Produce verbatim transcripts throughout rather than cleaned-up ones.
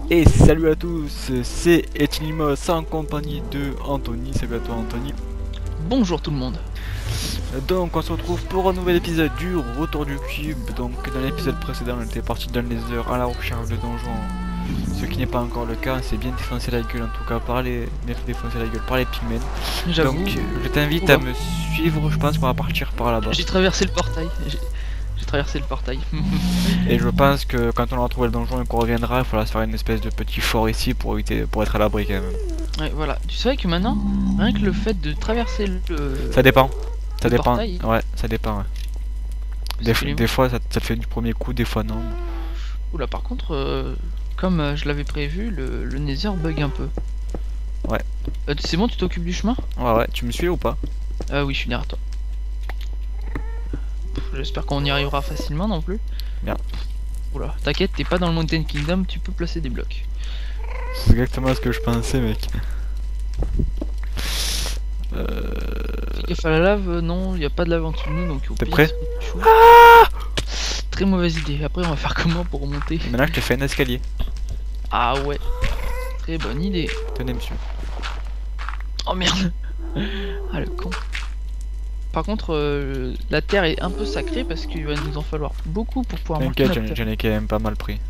Et salut à tous, c'est Etinimos en compagnie de Anthony. Salut à toi Anthony. Bonjour tout le monde. Donc on se retrouve pour un nouvel épisode du Retour du Cube. Donc dans l'épisode précédent on était parti dans les heures à la recherche de donjons. Ce qui n'est pas encore le cas, c'est bien défoncer la gueule en tout cas par les... bien défoncer la gueule par les pigments. Donc je t'invite à me suivre, je pense qu'on va partir par là-bas. J'ai traversé le portail. J'ai traversé le portail. Et je pense que quand on aura trouvé le donjon et qu'on reviendra, il faudra se faire une espèce de petit fort ici pour éviter, pour être à l'abri quand même. Ouais, voilà. Tu savais que maintenant, rien que le fait de traverser le... Ça dépend. Ça le dépend. portail, ouais, ça dépend. Ouais. Des, les... des fois, ça, ça te fait du premier coup, des fois non. Oula, par contre, euh, comme euh, je l'avais prévu, le, le Nether bug un peu. Ouais. Euh, c'est bon, tu t'occupes du chemin? Ouais, ouais. Tu me suis ou pas? Euh, oui, je suis derrière toi. J'espère qu'on y arrivera facilement non plus. Bien. Oula, t'inquiète, t'es pas dans le Mountain Kingdom, tu peux placer des blocs. C'est exactement ce que je pensais, mec. Euh... Fais gaffe à la lave, euh, non, il n'y a pas de lave en dessous de nous, donc... T'es prêt? Ah, très mauvaise idée, après on va faire comment pour remonter? Maintenant je te fais un escalier. Ah ouais, très bonne idée. Tenez monsieur. Oh merde. Ah le con. Par contre, euh, la terre est un peu sacrée parce qu'il va nous en falloir beaucoup pour pouvoir marquer T'inquiète, notre j'en terre. ai quand même pas mal pris.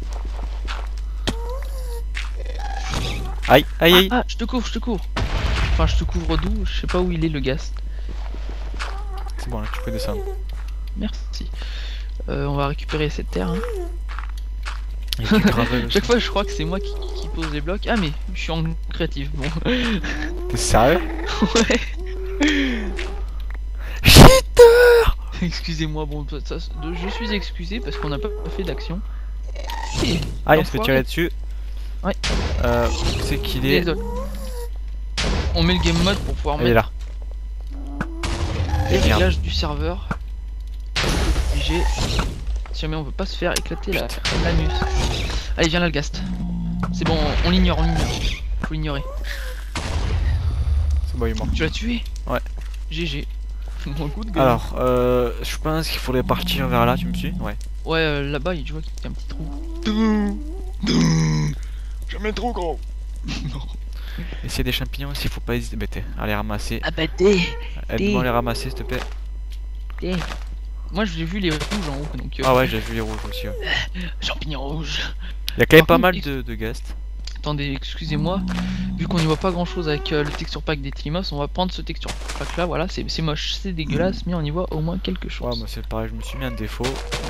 Aïe, aïe, aïe. Ah, ah, je te couvre, je te couvre. Enfin, je te couvre d'où? Je sais pas où il est le ghast. C'est bon, là, tu peux descendre. Merci. Euh, on va récupérer cette terre. Hein. Grave, chaque fois, je crois que c'est moi qui, qui pose les blocs. Ah, mais je suis en créatif. Bon. T'es sérieux? Ouais. Cheater. Excusez-moi, bon, ça, je suis excusé parce qu'on n'a pas fait d'action. Ah, il se fait tirer dessus. Ouais. Euh, où c'est qu'il est? Désolé. On met le game mode pour pouvoir il mettre est là. les réglages du serveur. Obligé. Si jamais on veut pas se faire éclater la l'anus. Allez, viens là le ghast. C'est bon, on l'ignore, on l'ignore. Faut l'ignorer. C'est bon, il est mort. Tu l'as tué? Ouais. G G. Bon, coup de gueule. Alors, euh, je pense qu'il faudrait partir vers là, tu me suis? Ouais. Ouais, euh, là-bas, je vois qu'il y a un petit trou. Jamais trop gros. Non. Et s'il y a des champignons aussi, faut pas hésiter bah, à les ramasser. Ah bah t'es. Aide-moi à les ramasser, s'il te plaît. T'es. Moi, j'ai vu les rouges en haut, donc. Euh... Ah ouais, j'ai vu les rouges aussi. Ouais. Champignons rouges. Il y a quand même pas contre, mal de, de ghasts. Attendez, excusez-moi. Vu qu'on n'y voit pas grand chose avec euh, le texture pack des Etinimos, on va prendre ce texture pack là. Voilà, c'est moche, c'est dégueulasse, mais on y voit au moins quelque chose. Ouais, moi c'est pareil, je me suis mis un défaut.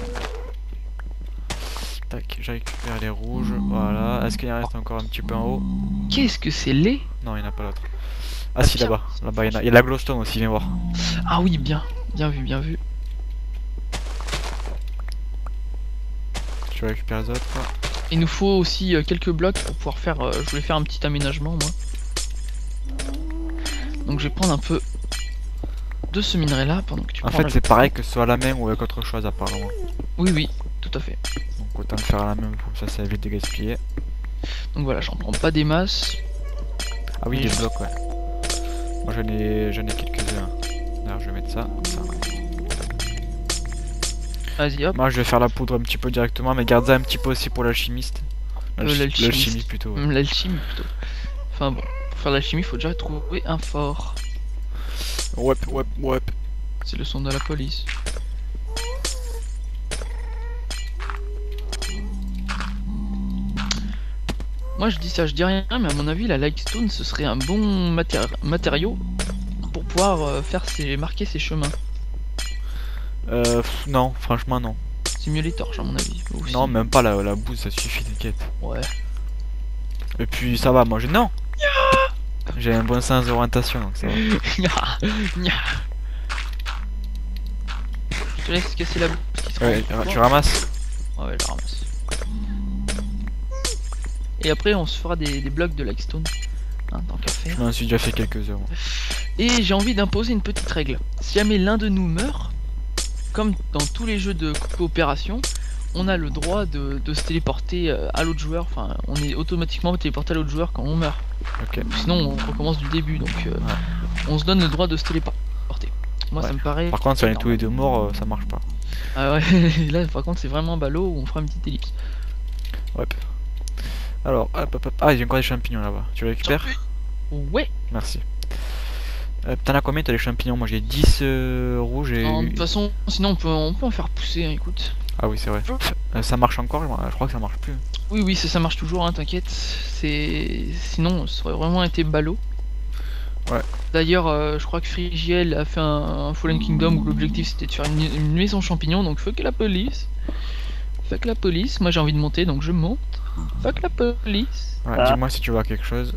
Tac, je récupère les rouges. Voilà. Est-ce qu'il en reste encore un petit peu en haut? Qu'est-ce que c'est laid? Non, il n'y en a pas d'autre. Ah, ah si, là-bas. Là-bas, il y en a. Il y a la glowstone aussi, viens voir. Ah oui, bien. Bien vu, bien vu. Je récupère les autres. Il nous faut aussi euh, quelques blocs pour pouvoir faire... Euh, je voulais faire un petit aménagement, moi. Donc je vais prendre un peu de ce minerai là pendant que tu En prends fait, c'est pareil que ce soit à la main ou avec autre chose apparemment. Oui, oui, tout à fait. Donc autant le faire à la main, comme ça ça évite de gaspiller. Donc voilà, j'en prends pas des masses. Ah oui, des blocs, ouais. Moi j'en ai, j'en ai quelques-uns. Alors je vais mettre ça, comme ça. Vas-y, hop. Moi je vais faire la poudre un petit peu directement, mais garde ça un petit peu aussi pour l'alchimiste. L'alchimie plutôt. Ouais. L'alchimie plutôt. Enfin bon, pour faire l'alchimie, il faut déjà trouver un fort. Ouais, ouais, ouais. C'est le son de la police. Moi je dis ça, je dis rien, mais à mon avis la lightstone ce serait un bon matéri matériau pour pouvoir euh, faire ses, marquer ses chemins. Euh, non, franchement non. C'est mieux les torches à mon avis. Aussi. Non, même pas la, la bouse, ça suffit, t'inquiète. Ouais. Et puis ça va, moi j'ai... Non. J'ai un bon sens d'orientation, donc ça va. Je te laisse casser la bouse. Ouais, tu ramasses? Ouais, je ramasse. Et après on se fera des, des blocs de lightstone. Hein, tant qu'à faire. Je m'en suis déjà fait quelques heures. Et j'ai envie d'imposer une petite règle. Si jamais l'un de nous meurt, comme dans tous les jeux de coopération, on a le droit de, de se téléporter à l'autre joueur. Enfin, on est automatiquement téléporté à l'autre joueur quand on meurt. Okay. Sinon, on recommence du début. Donc, euh, ouais. On se donne le droit de se téléporter. Moi, ouais. Ça me paraît. Par contre, si on est tous les deux morts, euh, ça marche pas. Ah ouais, là, par contre, c'est vraiment ballot où on fera une petite ellipse. Ouais. Alors, hop, hop, hop. Ah, il y a encore des champignons là-bas. Tu les récupères? Ouais. Merci. Euh, T'en as combien, t'as les champignons? Moi j'ai dix euh, rouges et... De toute façon, sinon on peut, on peut en faire pousser, hein, écoute. Ah oui, c'est vrai. Euh, ça marche encore? Je crois que ça marche plus. Oui, oui, ça, ça marche toujours, hein, t'inquiète. C'est... Sinon, ça aurait vraiment été ballot. Ouais. D'ailleurs, euh, je crois que Frigiel a fait un, un Fallen Kingdom où l'objectif c'était de faire une, une maison champignon, donc fuck la police. Fuck la police, moi j'ai envie de monter, donc je monte. Fuck la police. Ouais, Ah. dis-moi si tu vois quelque chose.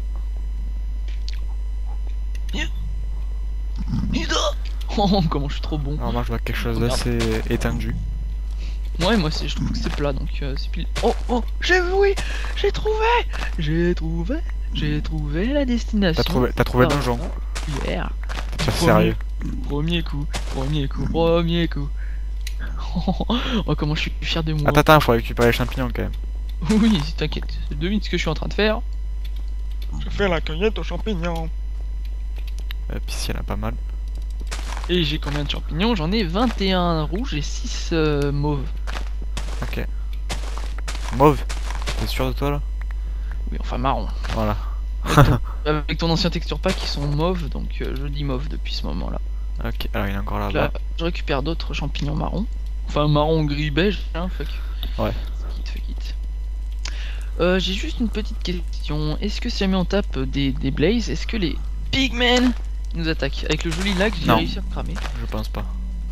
Oh, comment je suis trop bon. Alors moi je vois quelque chose Regarde. d'assez étendu. Ouais, moi aussi, je trouve que c'est plat, donc euh, c'est pile. Oh, oh, j'ai vu, oui, j'ai trouvé, j'ai trouvé, j'ai trouvé la destination. T'as trouvé, t'as trouvé le Ah, donjon? Yeah. T'es sérieux? Premier coup, premier coup, premier coup. Oh, comment je suis fier de moi. Attends, attends, faut récupérer les champignons quand même. Oui, t'inquiète, devine ce que je suis en train de faire. Je fais la cueillette aux champignons. Euh, puis s'il y en a pas mal. Et j'ai combien de champignons? J'en ai vingt et un rouges et six euh, mauves. Ok. Mauve? T'es sûr de toi là? Oui, enfin marron. Voilà. Avec ton, avec ton ancien texture pack, ils sont mauves, donc euh, je dis mauve depuis ce moment-là. Ok, alors il y en a encore là-bas. Là, je récupère d'autres champignons marrons. Enfin, marron, gris, beige, hein, fuck. Ouais. Fuck it, fuck it. Euh, j'ai juste une petite question. Est-ce que si jamais on tape des, des blazes, est-ce que les pigmen nous attaquent? Avec le joli lag, j'ai Non. réussi à me cramer. Je pense pas.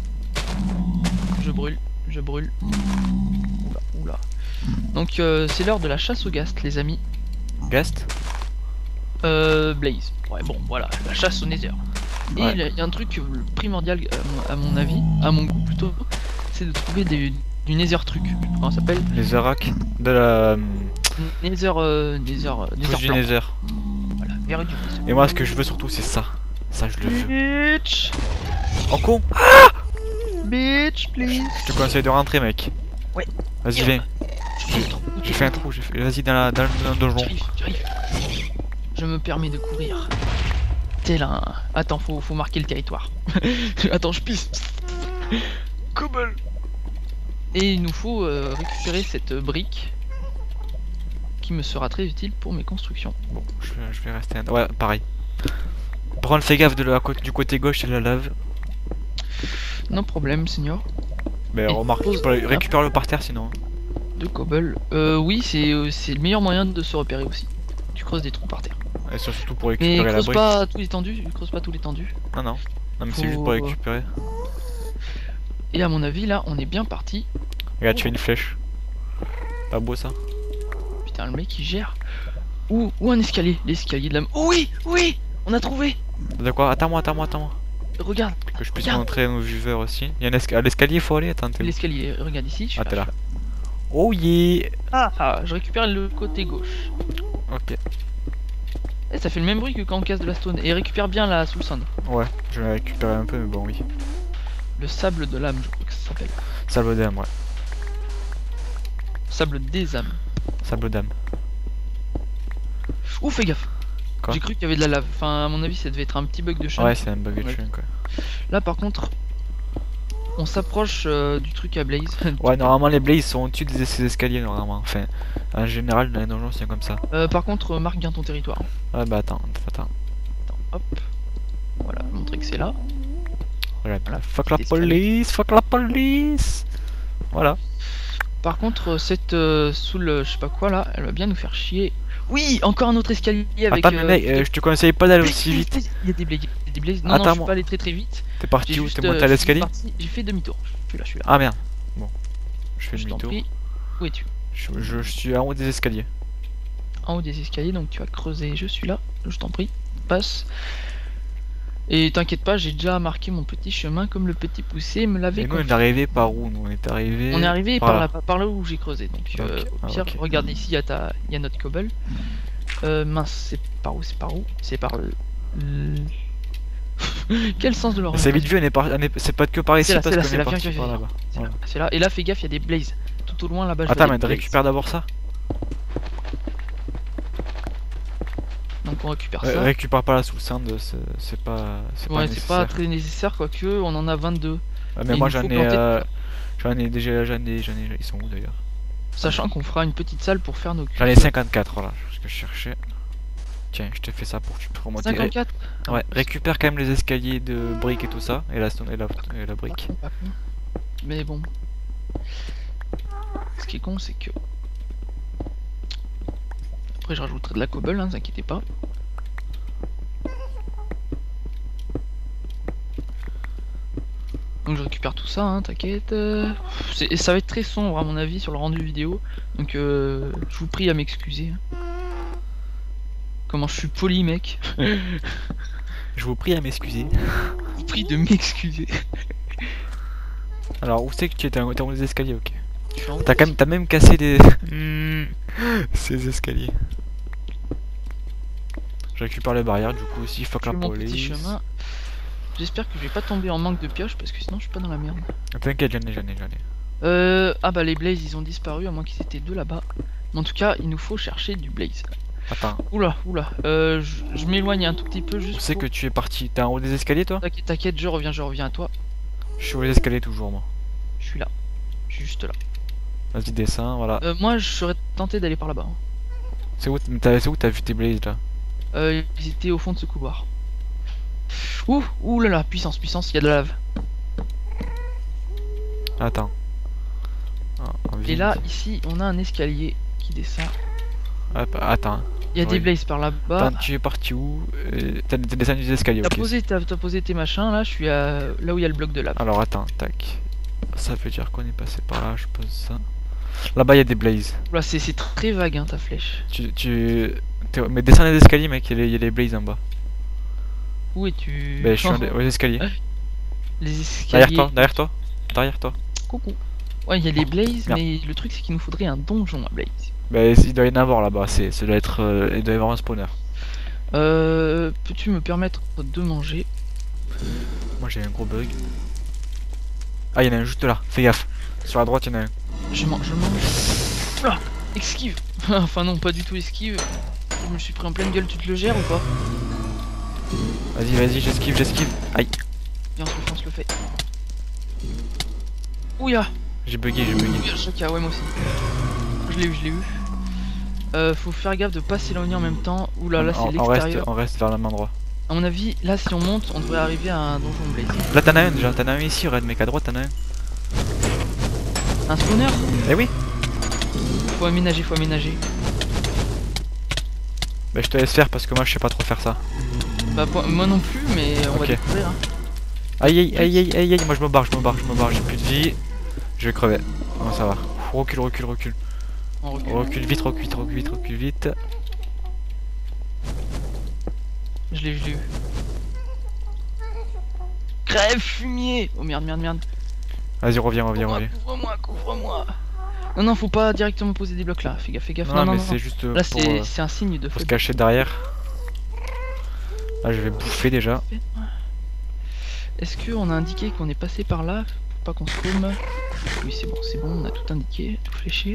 Je brûle, je brûle. Oula, oula. Donc euh, c'est l'heure de la chasse au ghast, les amis. Gast? Euh, blaze. Ouais, bon, voilà, la chasse au nether. Et il Ouais. y, a- il y a un truc primordial, à mon, à mon avis, à mon goût plutôt, c'est de trouver des, du nether truc. Comment ça s'appelle? Les Oracs de la... Nether, euh, nether, euh, nether Couche du plan. Nether. Voilà, verre du nether. Et moi ce que je veux surtout c'est ça. Ça je le veux. Bitch, Oh con! bitch, please. Je te conseille de rentrer mec. Ouais. Vas-y viens. J'ai trop- J'ai fait un trou, j'ai fait... Vas-y dans, la... dans le dans le donjon. J'arrive, j'arrive. Je me permets de courir. Tel un... Attends, faut, faut marquer le territoire. Attends, je pisse. Cobble. Et il nous faut euh, récupérer cette brique qui me sera très utile pour mes constructions. Bon, je vais, je vais rester... un- Ouais, pareil. Par contre fais gaffe de la... côté- du côté gauche c'est la lave. Non problème, seigneur. Mais Et remarque, pose- tu peux récupérer-le par terre sinon. De cobble. Euh, oui, c'est euh, c'est le meilleur moyen de se repérer aussi. Tu creuses des trous par terre. Et surtout pour Mais récupérer la creuse brique. pas tout l'étendue, creuse pas tout l'étendue. Non, non. Non, mais c'est Faut- juste pour récupérer. Et à mon avis, là, on est bien parti. Regarde, tu fais une flèche. Pas beau ça? Putain, le mec il gère. Ou, ou un escalier, l'escalier de la... Oh oui, oui, on a trouvé. De quoi? Attends-moi, attends-moi, attends-moi. Regarde, Que je puisse Regarde. montrer à nos viewers aussi. Il y a un esca- à l'escalier, faut aller, attends. t'es où? l'escalier, regarde ici. Je suis Ah, t'es là. je suis Oh yeah! Ah, ah, je récupère le côté gauche. Ok. Et ça fait le même bruit que quand on casse de la stone. Et récupère bien la sous sand. Ouais, je vais récupérer un peu, mais bon, oui. Le sable de l'âme, je crois que ça s'appelle. Sable d'âme, ouais. Sable des âmes. Sable d'âme. Ouh, fais gaffe. Quoi? J'ai cru qu'il y avait de la lave. Enfin, à mon avis, ça devait être un petit bug de chunk. Ouais, c'est un bug de Ouais. chunk, quoi. Là, par contre, on s'approche euh, du truc à Blaze. Ouais, normalement, les blazes sont au-dessus des ces escaliers, normalement. Enfin, en général, dans les donjons, c'est comme ça. Euh, par contre, euh, marque bien ton territoire. Ouais, bah attends, attends. Attends, hop. Voilà, montrer que c'est là. Regarde. Voilà, Fuck la petit escalier. police, fuck la police! Voilà. Par contre, euh, cette euh, sous le je sais pas quoi là, elle va bien nous faire chier. Oui, encore un autre escalier avec. Attends, mais euh, mec, des- euh, je te conseille pas d'aller Blaze, aussi Blaze, vite. Blaze, Il y a des blazes, il y a des blazes. Non, non, Attends, je suis moi. pas allé très très vite. T'es J'ai parti où? juste, T'es monté euh, à je suis l'escalier? parti- J'ai fait demi-tour. Je suis là, je suis là. Ah merde. Bon. Je fais je t'en demi-tour. prie. Où es-tu? Je, je, je suis en haut des escaliers. En haut des escaliers, donc tu vas creuser. Je suis là. Je t'en prie. Passe. Et t'inquiète pas, j'ai déjà marqué mon petit chemin comme le petit poussé me l'avait Et nous, on confié. est arrivé par où? Nous, on est arrivé. On est arrivé par par, là. là, par là où j'ai creusé. Donc, euh, Ok, au ah, pire, ok. regarde ici, il y, a ta- il y a notre cobble. Euh, mince, c'est par où? C'est par où? C'est par le. le- Quel sens de Mais leur c'est vite vu, on est par... on est... c'est pas que par ici C'est là, parce c'est là, qu'on c'est est là, parti viens, viens, par viens. là-bas. C'est Voilà. là, c'est là. Et là, fais gaffe, il y a des blazes. Tout au loin là-bas, je Attends, vois mais des blazes. récupère d'abord ça. Donc on récupère Euh, ça. récupère pas la sous sand, c'est c'est pas, c'est pas Ouais, c'est pas nécessaire. très nécessaire, quoique on en a vingt-deux. Ouais, mais il moi nous j'en faut ai, planter euh, j'en ai déjà, j'en ai, j'en ai, ils sont où d'ailleurs? Sachant qu'on fera une petite salle pour faire nos J'en ai cinquante-quatre, voilà, c'est ce que je cherchais. Tiens, je te fais ça pour que tu peux remonter. cinquante-quatre. Ouais, récupère quand même les escaliers de briques et tout ça, et la, et la, et la brique. Pas con, pas con. Mais bon. Ce qui est con, c'est que... Après, je rajouterai de la cobble, hein, ne vous inquiétez pas. Donc je récupère tout ça, hein, t'inquiète. Euh, c'est- ça va être très sombre à mon avis sur le rendu vidéo. Donc euh, je vous prie à m'excuser. Comment je suis poli, mec. Je vous prie à m'excuser. Je vous prie de m'excuser. Alors, où c'est que tu étais en haut des escaliers, ok. Je suis en- T'as quand même, t'as même cassé des... ces escaliers. Je récupère les barrières, du coup aussi, fuck je la fais mon petit police. chemin. J'espère que je vais pas tomber en manque de pioches parce que sinon je suis pas dans la merde. T'inquiète, j'en ai, j'en ai, j'en ai. Euh, ah bah les blazes ils ont disparu à moins qu'ils étaient deux là-bas. Mais en tout cas il nous faut chercher du blaze. Attends, Oula, oula, euh, je, je m'éloigne un tout petit peu juste où c'est pour- que tu es parti? T'es en haut des escaliers, toi? T'inquiète, t'inquiète, je reviens, je reviens à toi. Je suis au haut des escaliers toujours, moi. Je suis là, je suis juste là. Vas-y, descends, voilà. Euh, moi je serais tenté d'aller par là-bas. hein. C'est où t'as c'est où t'as vu tes blazes, là? Euh, ils étaient au fond de ce couloir. Ouh, ouh là là, puissance, puissance, il y a de la lave. Attends. Ah, en Et vide. là, ici, on a un escalier qui descend. Hop, attends. Il y a Oui. des blazes par là-bas. Attends, tu es parti où? Euh, T'as t'es descendu des escaliers, T'as ok. posé, t'as t'as posé tes machins, là, je suis à... là où il y a le bloc de lave. Alors attends, tac. Ça veut dire qu'on est passé par là, je pose ça. Là-bas, il y a des blazes. Oula, c'est c'est très vague, hein, ta flèche. Tu... tu... t'es- Mais descends les escaliers, mec, il y a les- il y a les blazes en bas. Où es-tu? Ben, je suis Oh, en- aux escaliers. les escaliers. Derrière toi, derrière toi. Derrière toi. Coucou. Ouais, il y a les blazes, Merde. mais le truc c'est qu'il nous faudrait un donjon à blaze. Ben, il doit y en avoir là-bas, c'est, ça doit être... euh, il doit y avoir un spawner. Euh, peux-tu me permettre de manger? Moi, j'ai un gros bug. Ah, il y en a un juste là, fais gaffe. Sur la droite, il y en a un. Je mange, je mange. Oula, esquive. Enfin non, pas du tout esquive. Je me suis pris en pleine gueule, tu te le gères ou pas? Vas-y, vas-y, j'esquive, j'esquive. Aïe, Bien sûr, on se le fait. Ouya, j'ai bugué, j'ai bugué. ouya, Chaka, ouais moi aussi. Je l'ai eu, je l'ai eu. Euh, faut faire gaffe de pas s'éloigner en même temps. Oula, là on, c'est on reste, l'extérieur. on reste vers le même endroit. À mon avis, là si on monte, on devrait arriver à un donjon blaze. Là, t'en as un déjà, t'en as un ici, Red, mec, à droite, t'en as un. Un spawner? Eh oui. Faut aménager, faut aménager. Ben, je te laisse faire parce que moi, je sais pas trop faire ça. Bah po- moi non plus, mais on va Ok. découvrir. Hein. Aïe, aïe, aïe, aïe, aïe, aïe, moi, je me barre, je me barre, je me barre, j'ai plus de vie. Je vais crever. Bon, ça va. Recule, recule, recule. On recule. Recule vite, recule vite, recule vite, recule vite. Je l'ai, je l'ai eu. Crève fumier. Oh merde, merde, merde. Vas-y, reviens, reviens, Couvre-moi, reviens. couvre-moi, couvre-moi. Non, non, faut pas directement poser des blocs là. Fais gaffe, fais gaffe. Non, Non, non, mais non. c'est juste euh, Là, pour, c'est euh, c'est un signe de pour se feu. cacher derrière. Là, je vais bouffer déjà. Est-ce qu'on a indiqué qu'on est passé par là? Faut pas qu'on se paume. Oui, c'est bon, c'est bon, on a tout indiqué, tout fléché.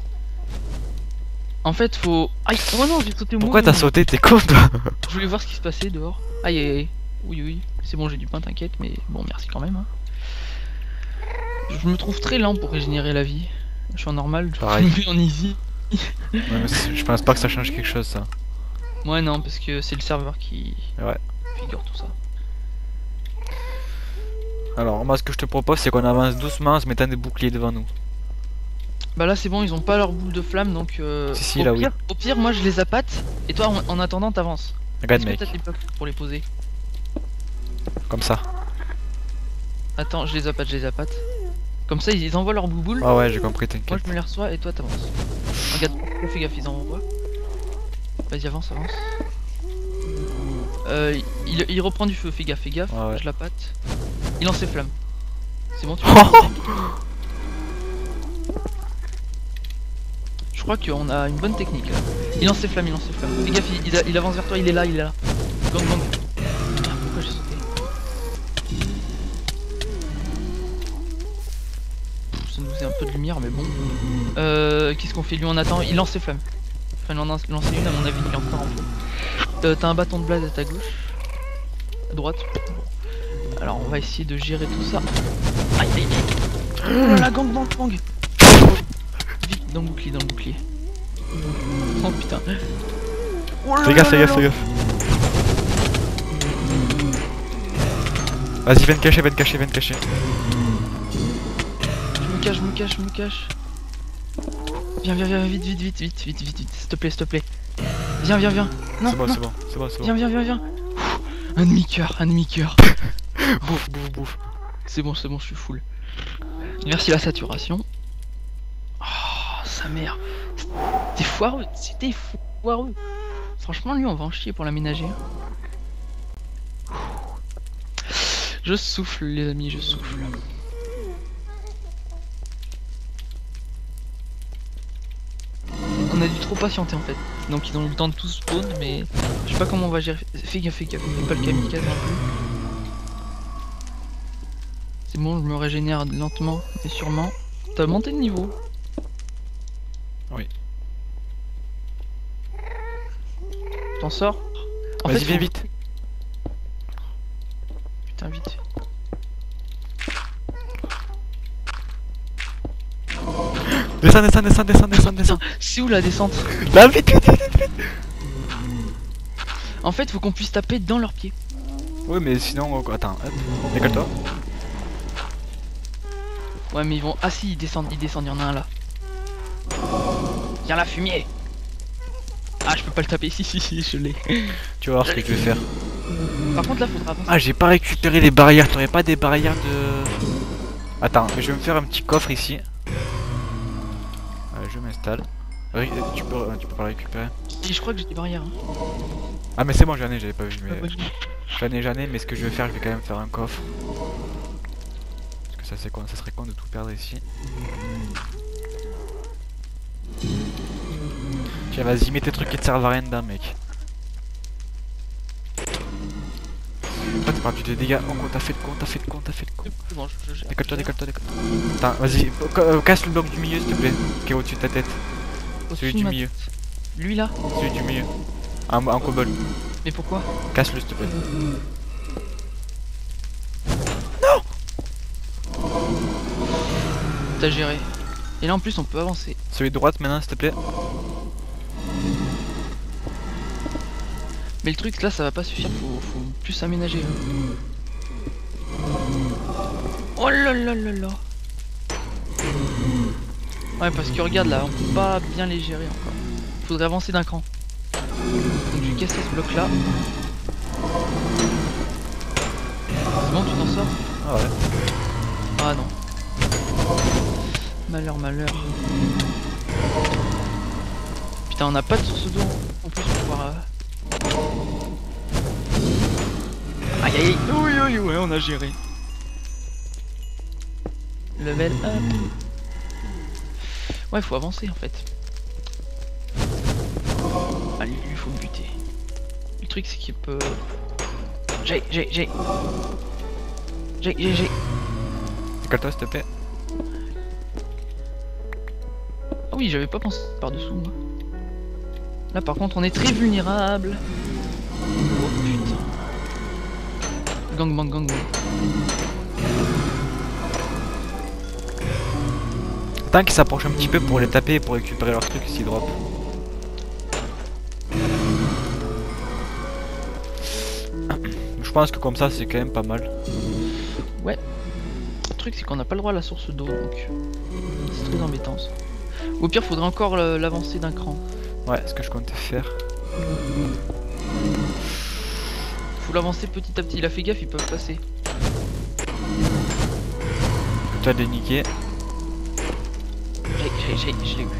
En fait, faut. Aïe, oh non, j'ai sauté au Pourquoi mouvement. t'as sauté? T'es con, toi? Je voulais voir ce qui se passait dehors. Aïe, aïe, aïe. Oui, oui, c'est bon, j'ai du pain, t'inquiète, mais bon, merci quand même. Hein. Je me trouve très lent pour régénérer la vie. Je suis en normal, je Pareil. suis en easy. Ouais, mais c'est- je pense pas que ça change quelque chose, ça. Ouais, non, parce que c'est le serveur qui Ouais. figure tout ça. Alors, moi, ce que je te propose, c'est qu'on avance doucement en se mettant des boucliers devant nous. Bah là, c'est bon, ils ont pas leur boule de flamme donc. Euh, Si, si, au, là, oui. pire, au pire, moi je les appâte et toi en, en attendant t'avances. Regarde, Est-ce que mec. t'as des blocs pour les poser? Comme ça. Attends, je les appâte, je les appâte. Comme ça, ils envoient leur bouboule. Ah ouais, j'ai compris, Moi t'inquiète. je me les reçois et toi t'avances. Regarde, fais gaffe, ils envoient. Vas-y, avance, avance. Euh, il, il reprend du feu, fais gaffe, fais gaffe. Ah ouais. Je la patte. Il lance ses flammes. C'est bon, tu Je crois qu'on a une bonne technique là. Il lance ses flammes, il lance ses flammes. Fais gaffe, il, il, il avance vers toi, il est là, il est là. Gang, gang. Ah, pourquoi j'ai sauté? Pff, ça nous faisait un peu de lumière, mais bon. Euh, Qu'est-ce qu'on fait? Lui, on attend. Il lance ses flammes. Enfin, il en a lancé une, à mon avis, il est encore en feu. Euh, T'as un bâton de blaze à ta gauche. À droite. Alors, on va essayer de gérer tout ça. Aïe, aïe, aïe. Oh là là, gang, gang, gang. Vite, dans le bouclier, dans le bouclier. Oh putain. Oh là Fais gaffe, là fais là gaffe, là. fais gaffe. Vas-y, viens te cacher, viens te cacher, viens te cacher. Je me cache, je me cache, je me cache. Viens, viens, viens, vite, vite, vite, vite, vite, vite, vite, s'il te plaît, s'il te plaît. Viens, viens, viens. Non, C'est bon, non. c'est bon, c'est bon, c'est bon. Viens, viens, viens, viens. Un demi-cœur, un demi-cœur. Bouffe, bouffe, bouffe. C'est bon, c'est bon, je suis full. Merci la saturation. Oh, sa mère. C'était foireux, c'était foireux. Franchement, lui, on va en chier pour l'aménager. Je souffle, les amis, je souffle. On a dû trop patienter en fait. Donc ils ont eu le temps de tout spawn, mais je sais pas comment on va gérer. Fais gaffe, fais gaffe, fais pas le kamikaze non plus. C'est bon, je me régénère lentement mais sûrement. T'as monté de niveau. Oui. T'en sors. En Vas-y, fait, viens faut- vite. Putain, vite. Descends, descends, descends, descends, descends, descends. C'est où la descente? Là, vite, vite, vite, vite. En fait, faut qu'on puisse taper dans leurs pieds. Oui, mais sinon, euh, attends, hop, décolle-toi. Ouais, mais ils vont. Ah si, ils descendent, ils descendent, y'en a un là. Viens là, fumier. Ah, je peux pas le taper, si, si, si, je l'ai. Tu vas voir ce que je vais faire. Par contre, là, faudra avancer. Ah, j'ai pas récupéré les barrières. T'aurais pas des barrières de. Attends, mais je vais me faire un petit coffre ici. Euh, je m'installe. Ré- Tu peux, euh, tu peux pas le récupérer. Si, je crois que j'ai des barrières. Hein. Ah, mais c'est bon, j'en ai, j'avais pas vu. Ah, Mais ouais, je- j'en ai, j'en ai, mais ce que je vais faire, je vais quand même faire un coffre. Parce que ça, c'est con, ça serait con de tout perdre ici. Tiens, vas-y, mets tes trucs qui te servent à rien dedans, mec. Ah, t'as perdu des dégâts. Oh, t'as fait le con, t'as fait le con, t'as fait le con. C'est bon, je- je- Décolle-toi, décolle-toi, décolle-toi. Attends, vas-y, ca- euh, casse le bloc du milieu, s'il te plaît, qui est au-dessus de ta tête. Au-dessus Celui de du ma milieu, tête. Lui là. celui du milieu. Un, un cobble. Mais pourquoi? Casse-le, s'il te plaît. T'as géré. Et là en plus on peut avancer. Celui de droite maintenant, s'il te plaît. Mais le truc là ça va pas suffire, faut, faut plus aménager. hein. Oh là là là là. Ouais parce que regarde là, on peut pas bien les gérer encore. Faudrait avancer d'un cran. Donc je vais casser ce bloc là. C'est bon, tu t'en sors? Ah ouais. Ah non. Malheur, malheur. Putain, on n'a pas de source d'eau en plus pour pouvoir. Euh... Aïe aïe aïe. Oui, oui, ouais, on a géré. Level up. Ouais, faut avancer en fait. Ah, lui, il faut le buter. Le truc, c'est qu'il peut. J'ai, j'ai, j'ai. J'ai, j'ai, j'ai. Décolle-toi, s'il te plaît. Ah oui, j'avais pas pensé par-dessous moi. Là par contre on est très vulnérable. Oh putain. Gang bang gang bang. Attends qu'ils s'approchent un petit peu pour les taper et pour récupérer leurs trucs s'ils drop. Je pense que comme ça c'est quand même pas mal. Ouais. Le truc c'est qu'on n'a pas le droit à la source d'eau donc c'est très embêtant ça. Au pire faudrait encore le- l'avancer d'un cran. Ouais, ce que je comptais faire. Faut l'avancer petit à petit, il a fait gaffe, ils peuvent passer. Tu as déniqué. J'ai, j'ai, j'ai, je l'ai eu.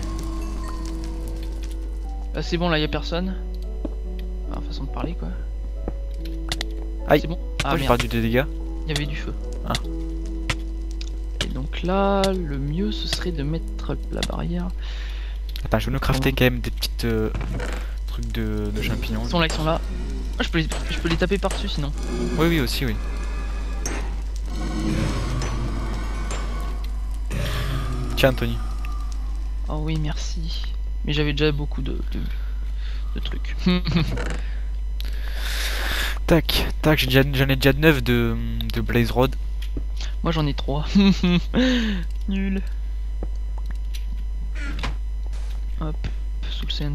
Là c'est bon, là y a personne. Enfin, façon de parler quoi. Aïe. C'est bon. Ah, Ah j'ai merde, perdu des dégâts. il y avait du feu. Ah. Et donc là, le mieux ce serait de mettre la barrière. Attends, je vais nous crafter quand même des petites euh, trucs de, de champignons. Ils sont là, ils sont là. Ah, je peux les, je peux les taper par-dessus sinon. Oui, oui, aussi, oui. Tiens, Anthony. Oh oui, merci. Mais j'avais déjà beaucoup de, de, de trucs. Tac, tac, j'ai déjà- j'en ai déjà neuf de, de Blaze Rod. Moi j'en ai trois. Nul. Hop, sous le sand.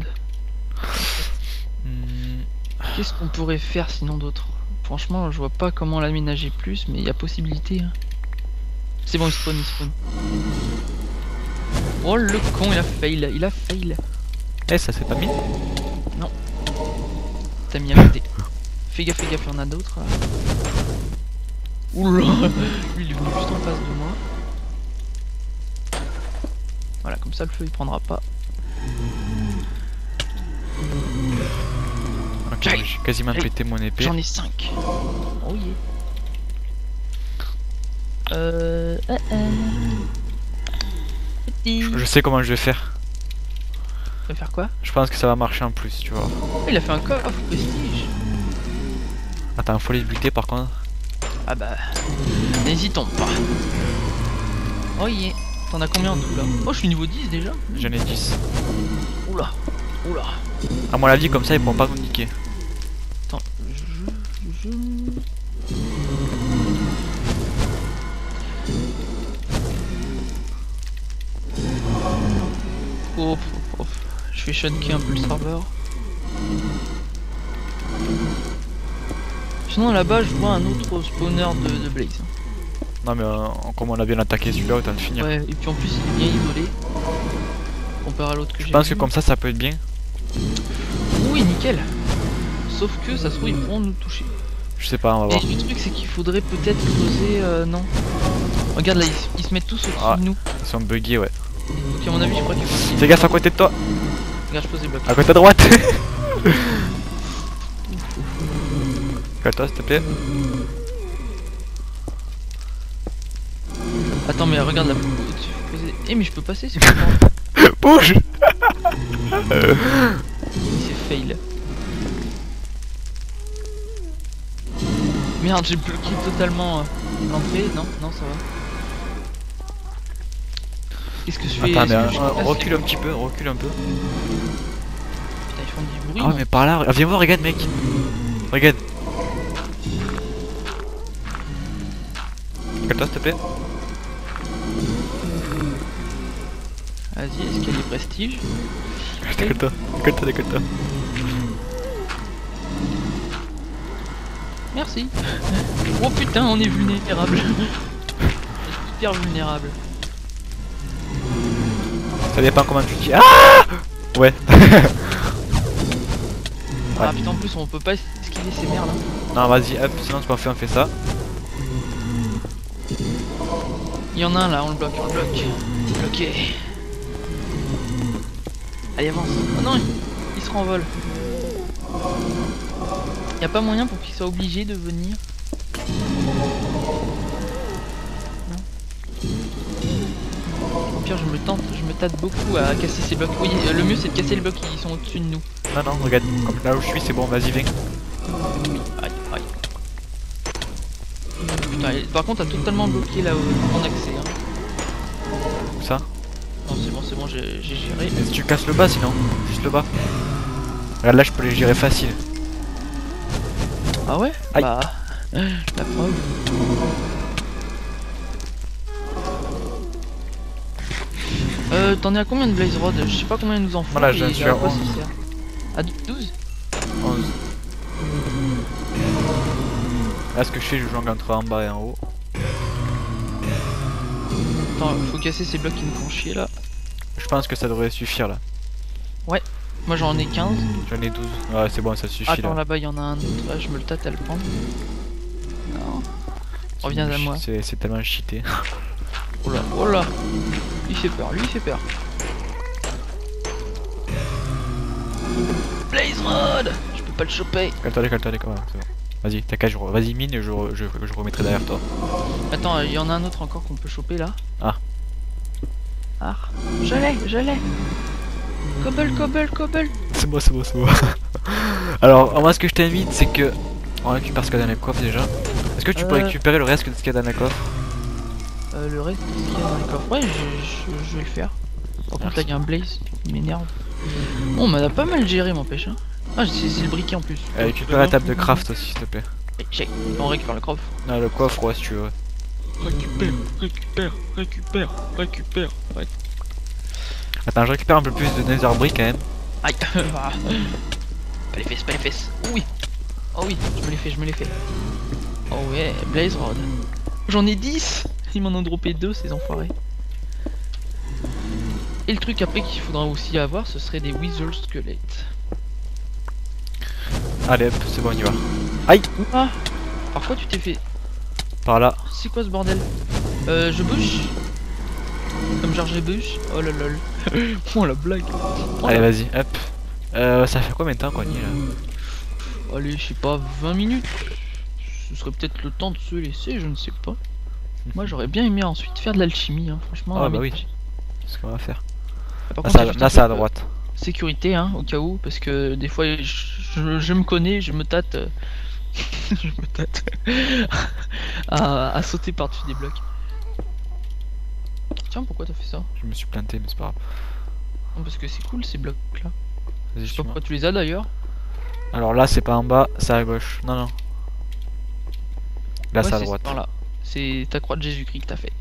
Hmm. Qu'est-ce qu'on pourrait faire sinon d'autre? Franchement, je vois pas comment l'aménager plus, mais il y a possibilité. Hein. C'est bon, il spawn, il spawn. Oh le con, il a fail, il a fail. Eh, ça s'est pas mis? Non. T'as mis à côté. Fais gaffe, fais gaffe, il y en a d'autres là. Oula, lui il est venu juste en face de moi. Voilà, comme ça le feu il prendra pas. Ok, j'ai quasiment Hey, pété mon épée. J'en ai cinq. Oh yeah. Euh... euh, euh. Petit. Je sais comment je vais faire. Tu vas faire quoi? Je pense que ça va marcher en plus, tu vois. Il a fait un coffre prestige. Attends, faut les buter par contre. Ah bah... N'hésitons pas. Oh yeah. T'en as combien en tout là? Oh, je suis niveau dix déjà. J'en ai dix. Oula. Oula. À mon avis, comme ça, ils pourront pas nous niquer. Attends, je... je... Oh, oh, oh. Je fais shunker un peu le serveur. Sinon là-bas je vois un autre spawner de, de Blaze. Non mais euh, comme on a bien attaqué celui-là, autant le finir. Ouais, et puis en plus il est bien isolé. Comparé à l'autre que j'ai. Je pense vu. que comme ça, ça peut être bien. Oui, nickel. Sauf que ça se trouve ils pourront nous toucher. Je sais pas, on va Et voir. le truc c'est qu'il faudrait peut-être creuser... Euh, non. Regarde là, ils, ils se mettent tous au-dessus Ah. de nous. Ils sont buggés, ouais. Donc à mon avis je crois qu'il faut... Fais gaffe à côté de toi. Regarde, je pose des blocs. À côté à droite. Calme-toi s'il te plaît. Attends mais regarde là. Poser... Eh mais je peux passer c'est quoi? Bouge. C'est fail. Merde, j'ai bloqué totalement euh, l'entrée. Non, non, ça va. Qu'est-ce que je fais? Attends, Est-ce mais que je euh, passe recule un petit peu, recule un peu. Putain, ils font du bruit. Ah, non mais par là, ah, viens voir, regarde, mec. Regarde. Calme-toi s'il te plaît. Vas-y, escalier prestige. Décolle-toi, décolle-toi, décolle-toi. Merci. Oh putain, on est vulnérable. Hyper vulnérable. Ça dépend comment tu dis. Ah ouais. Ah putain, en plus on peut pas esquiver ces merdes. Hein. Non, vas-y, hop, sinon ce qu'on fait, on fait ça. Il y en a un là, on le bloque, on le bloque. Bloqué. Allez, avance. Oh non, il, il se renvole. Y a pas moyen pour qu'il soit obligé de venir. Non. Au pire, je me tente, je me tâte beaucoup à casser ces blocs. Oui, euh, le mieux c'est de casser les blocs qui sont au-dessus de nous. Non, non, regarde, comme là où je suis, c'est bon, vas-y, viens. Aïe, aïe. Putain, et- par contre, t'as totalement bloqué là où mon accès. Hein. Comme ça. Non, c'est bon, c'est bon, j'ai j'ai géré. Mais si tu casses le bas, sinon, juste le bas. Regarde, là, je peux les gérer facile. Ah ouais? Aïe. Bah, la preuve. Euh, t'en es à combien de Blaze Rod? Je sais pas combien il nous en faut. Voilà, et j'en suis à à quoi ça onze. sert. À douze? onze. Là, ce que je fais, je jongle entre en bas et en haut. Attends, faut casser ces blocs qui nous font chier là. Je pense que ça devrait suffire là. Moi j'en ai quinze. J'en ai douze. Ouais, c'est bon, ça suffit Attends, là. là-bas il y en a un autre. Là, je me le tâte à le prendre. Non. Reviens à moi. C'est c'est tellement cheaté. Oh là, oh là. Il fait peur, lui il fait peur. Blaze Rod! Je peux pas le choper. Calme-toi, calme-toi, calme-toi. C'est bon. Vas-y, t'as qu'à, je, re- vas-y, mine, je, re- je, je remettrai derrière toi. Attends, il y en a un autre encore qu'on peut choper là. Ah. Ah. Je l'ai, je l'ai. Cobble, cobble, cobble. C'est bon, c'est bon, c'est bon. Alors, moi, ce que je t'invite, c'est que on récupère ce qu'il y a dans les coffres déjà. Est-ce que tu peux Euh. récupérer le reste de ce qu'il y a dans les coffres? Euh, le reste, qu'est-ce qu'il y a dans les coffres? Ouais, je, je, je vais le faire. Par contre, là, il y a un Blaze, il m'énerve. Bon, on m'a pas mal géré, m'empêche. Hein. Ah, c'est c'est le briquet en plus. Euh, récupère la table de craft aussi, s'il te plaît. Eh, check, on récupère le coffre. Non, le coffre, ouais, si tu veux. Récupère, récupère, récupère, récupère. Ouais. Attends, je récupère un peu plus de nether brick quand même. Aïe. Ah. Pas les fesses, pas les fesses. Oh oui. Oh oui, je me l'ai fait, je me l'ai fait. Oh ouais, Blaze Rod. J'en ai dix. Ils m'en ont droppé deux, ces enfoirés. Et le truc après qu'il faudra aussi avoir, ce serait des Wither Squelettes. Allez hop, c'est bon, on y va. Aïe. Ah. Par quoi tu t'es fait? Par là. C'est quoi ce bordel? Euh, je bouge. Comme genre je bouge. Oh là lol. Oh la blague. Oh, Allez, la... vas-y, hop. Euh, ça fait combien de temps qu'on y est là? Allez, je sais pas, vingt minutes. Ce serait peut-être le temps de se laisser, je ne sais pas. Moi j'aurais bien aimé ensuite faire de l'alchimie, hein. Franchement. Ah bah mais... oui, c'est ce qu'on va faire. Par Là, contre, ça, là c'est à droite. Euh, sécurité, hein, au cas où, parce que des fois je, je, je me connais, je me tâte. Euh... je me tâte à, à sauter par-dessus des blocs. Tiens, pourquoi t'as fait ça? Je me suis planté, mais c'est pas grave. Non, parce que c'est cool ces blocs là. Vas-y, Je sais pas pourquoi tu les as d'ailleurs. Alors là, c'est pas en bas, c'est à gauche. Non, non. Là, Ouais, c'est à droite. Là. C'est ta croix de Jésus-Christ que t'as fait.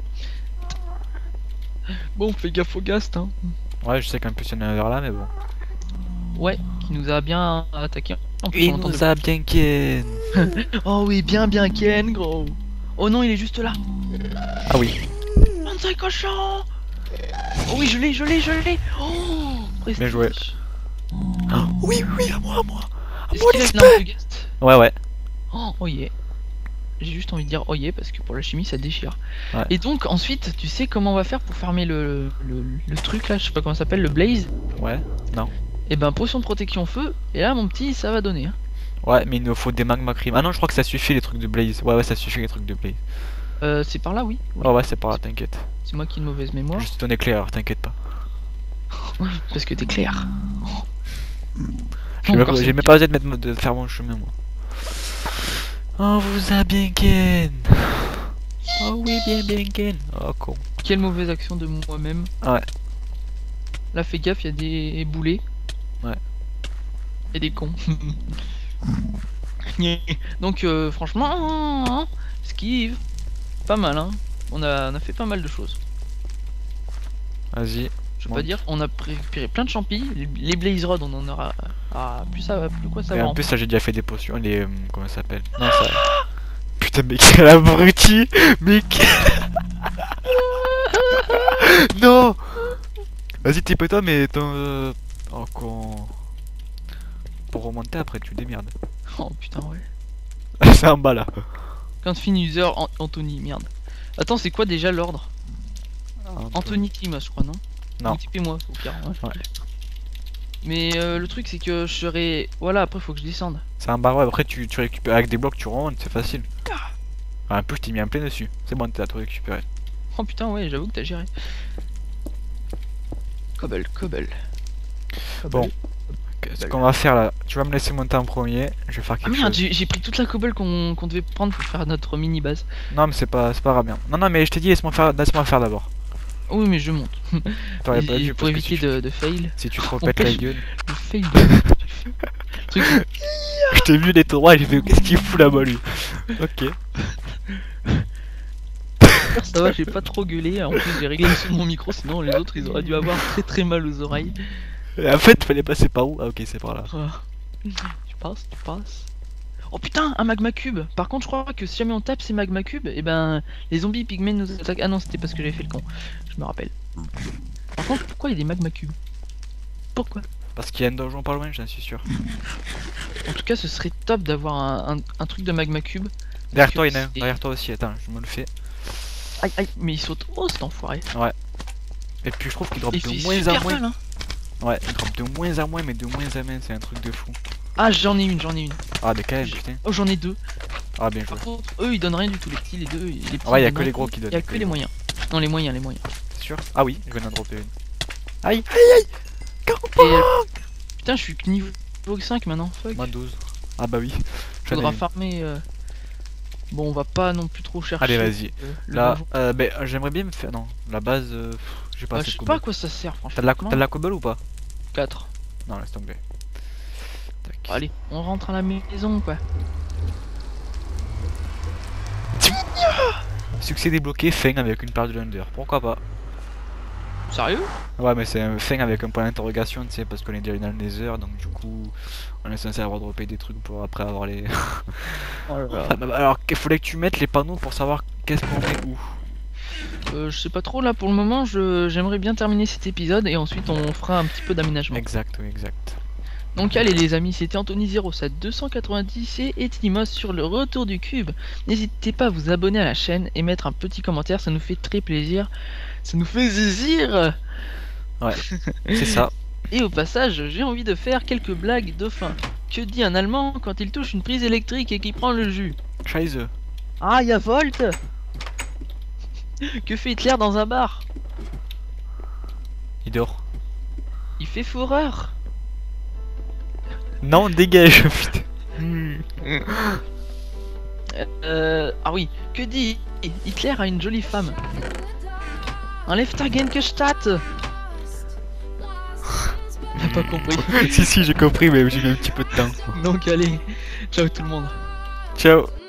Bon, fais gaffe au gast, hein. Ouais, je sais qu'en plus il y en a un vers là, mais bon. Ouais, qui nous a bien attaqué. En plus, Il on nous entend a bien ken. Oh oui, bien bien Ken, gros. Oh non, il est juste là. Ah oui. vingt-cinq cochons. Oh oui, je l'ai, je l'ai, je l'ai. Oh, prestige. Bien joué. Oh, oui, oui, à moi, à moi. À Est-ce moi, qu'il a les de l'arme de gast? Ouais, ouais. Oh, oh yeah. J'ai juste envie de dire oh yeah parce que pour la chimie ça déchire. Ouais. Et donc ensuite, tu sais comment on va faire pour farmer le, le, le truc là, je sais pas comment ça s'appelle, le blaze? Ouais, non. Et ben potion de protection feu, et là mon petit ça va donner. Hein. Ouais, mais il nous faut des magma cream. Ah non, je crois que ça suffit les trucs de blaze. Ouais, ouais, ça suffit les trucs de blaze. Euh, c'est par là, oui. Ouais, ouais, c'est par là, t'inquiète. C'est moi qui ai une mauvaise mémoire. Juste ton éclair, alors t'inquiète pas. Parce que t'es clair. J'ai même, j'ai même pas osé de, mettre, de faire mon chemin, moi. On vous a bien ken. Oh oui, bien bien ken. Oh con. Quelle mauvaise action de moi-même. Ouais. Là, fais gaffe, il y a des boulets. Ouais. Et des cons. Donc, euh, franchement, esquive. Pas mal, hein. On a, on a fait pas mal de choses. Vas-y. Je veux pas dire, on a récupéré plein de champis. Les, les blaze rods, on en aura ah, plus ça, plus quoi ça Et va. en plus, ça j'ai déjà fait des potions. Les. Euh, comment ça s'appelle? Non, ça. Putain, mais quel abruti! Mais quel. Non! Vas-y, t'es toi, mais ton. Euh... Oh con. Pour remonter après, tu démerdes. Oh putain, ouais. C'est en bas là. Quand fini user, An Anthony, merde. Attends, c'est quoi déjà l'ordre? Anthony Klimas, je crois, non? Non. Typez-moi, au pire. Ouais. Ouais. Mais euh, le truc, c'est que je serai. Voilà, après, faut que je descende. C'est un bar, ouais. Après, tu, tu récupères avec des blocs, tu remontes, c'est facile. Ah, un peu, je t'ai mis un plein dessus. C'est bon, t'as tout récupéré. Oh putain, ouais, j'avoue que t'as géré. Cobble, cobble. Bon, ce qu'on va faire là, tu vas me laisser monter en premier. Je vais faire Ah quelque merde, chose. j'ai pris toute la cobble qu'on qu'on devait prendre pour faire notre mini base. Non, mais c'est pas, c'est pas grave bien. Non, non, mais je t'ai dit, laisse-moi faire, laisse-moi faire d'abord. Oui, mais je monte. T'aurais pas Et- dû, pour parce que éviter si tu- de, de fail. Si tu te On repètes la pêche. gueule. Le fail de. Truc. Je t'ai vu les toits et j'ai fait, qu'est-ce qu'il fout là-bas lui? Ok. Ça va, j'ai pas trop gueulé. En plus, j'ai réglé le son de mon micro, sinon les autres ils auraient dû avoir très très mal aux oreilles. Et en fait, fallait passer par où? Ah, ok, c'est par là. Ah. Tu passes, tu passes. Oh putain, un magma cube. Par contre, je crois que si jamais on tape ces magma cubes, et ben les zombies pygmées nous attaquent. Ah non, c'était parce que j'avais fait le con. Je me rappelle. Par contre, pourquoi il y a des magma cubes? Pourquoi? Parce qu'il y a un donjon pas loin, j'en suis sûr. En tout cas, ce serait top d'avoir un, un, un truc de magma cube. Derrière toi, il y en a un. c'est- Derrière toi aussi, attends, je me le fais. Aïe aïe, mais il saute. Oh, cet enfoiré. Et puis je trouve qu'il drop Il de fait moins en super moins. mal, hein. Ouais, il drop de moins en moins, mais de moins en moins, c'est un truc de fou. Ah, j'en ai une, j'en ai une. Ah, des K M, putain. Oh, j'en ai deux. Ah, bien joué. Par contre, eux ils donnent rien du tout, les petits, les deux. Les petits, Ah ouais, y a ils que donnent les rien. gros qui donnent. Y a que les moyens. Non, les moyens, les moyens. C'est sûr? Ah oui, je viens d'en dropper une. Aïe, aïe, aïe! Et, euh, putain, je suis que niveau cinq maintenant, fuck. Moins douze. Ah bah oui. J'en ai Faudra une. farmer. euh, Bon, on va pas non plus trop chercher. Allez, vas-y. euh, le Là, donjon. euh, ben, j'aimerais bien me faire. Non, la base, euh, pff, j'ai pas Bah, assez je de sais pas à cobble. quoi ça sert, franchement. T'as de la, t'as de la cobble ou pas? quatre. Non, laisse tomber. Tac. Allez, on rentre à la maison, quoi. Succès débloqué, fin avec une paire de l'under. Pourquoi pas? Sérieux? Ouais, mais c'est un fin avec un point d'interrogation, tu sais, parce qu'on est déjà dans le Nether, donc du coup, on est censé avoir droppé des trucs pour après avoir les. Oh là là. Ah, bah, alors, il fallait que tu mettes les panneaux pour savoir qu'est-ce qu'on met où. Euh, je sais pas trop là pour le moment, je j'aimerais bien terminer cet épisode et ensuite on fera un petit peu d'aménagement. Exact, oui, exact. Donc allez les amis, c'était Anthony zéro sept deux cent quatre-vingt-dix et Timos sur le retour du cube. N'hésitez pas à vous abonner à la chaîne et mettre un petit commentaire, ça nous fait très plaisir. Ça nous fait zizir. Ouais, c'est ça. Et au passage, j'ai envie de faire quelques blagues de fin. Que dit un Allemand quand il touche une prise électrique et qu'il prend le jus? Scheiße. Ah, y'a Volt. Que fait Hitler dans un bar? Il dort. Il fait fourreur. Non, dégage, putain. Euh, ah oui, que dit Hitler a une jolie femme? Enlève ta Genkestadt. T'as pas compris. Si, si, j'ai compris, mais j'ai mis un petit peu de temps. Donc allez, ciao tout le monde. Ciao.